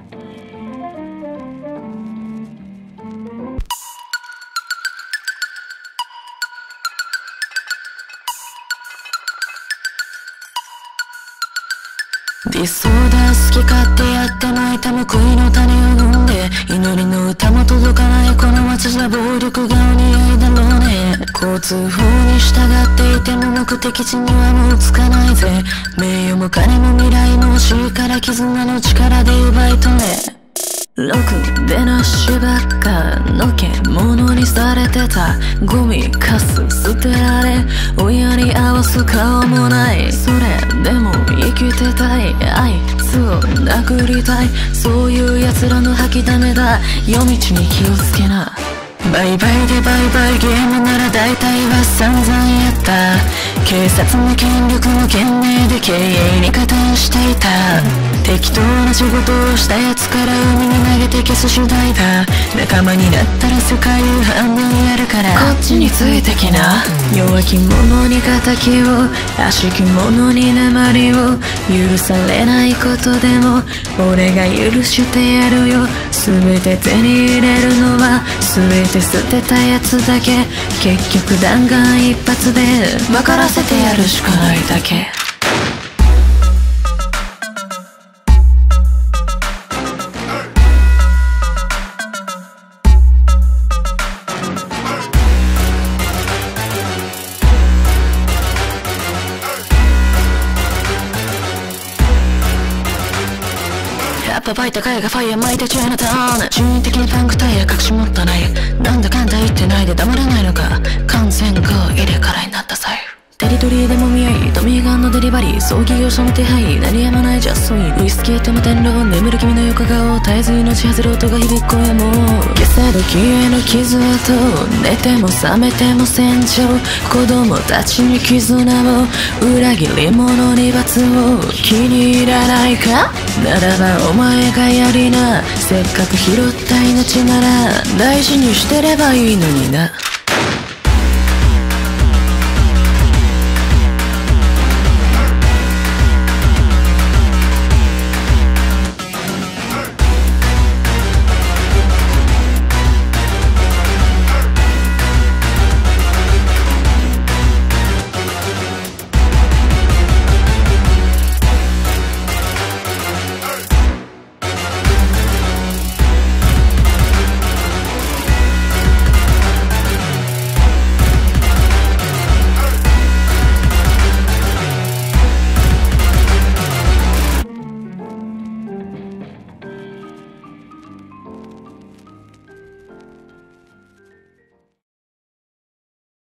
理想だ好き勝手やって泣いた報いの種を踏んで、祈りの歌も届かないこの街じゃ暴力がお似合いだろうね。交通法に従っていても目的地にはもう着かないぜ。名誉も金も未来の惜しいから絆の力で奪い取れ。ろくでなしばっかの獣にされてた。ゴミかす捨てられ親に合わす顔もない。それでも生きてたい。あいつを殴りたい。そういう奴らの吐きだめだ。夜道に気をつけな。バイバイでバイバイゲームなら大体は散々やった。警察の権力の権名で経営に加担していた。適当な仕事をしたやつから海に投げて消す主題だ。仲間になったら世界を半分やるからこっちについてきな。弱き者に敵を悪しき者に鉛を許されないことでも俺が許してやるよ。全て手に入れるのは全て捨てたやつだけ。結局弾丸一発で分からせてやるしかないだけ。やっぱバイト会がファイヤー巻いて中のターン。人為的にパンクタイヤ隠し持ったない。なんだかんだ言ってないで黙らないのか。完全が入れからになった際テリトリーでもみ合いトミーガンのデリバリー葬儀業者の手配鳴りやまないジャストインウイスキーと無天狼眠る君の横顔絶えず命外る音が響く声も消せ時への傷跡寝ても覚めても戦場子供たちに絆を裏切り者に罰を気に入らないかならばお前がやりなせっかく拾った命なら大事にしてればいいのにな。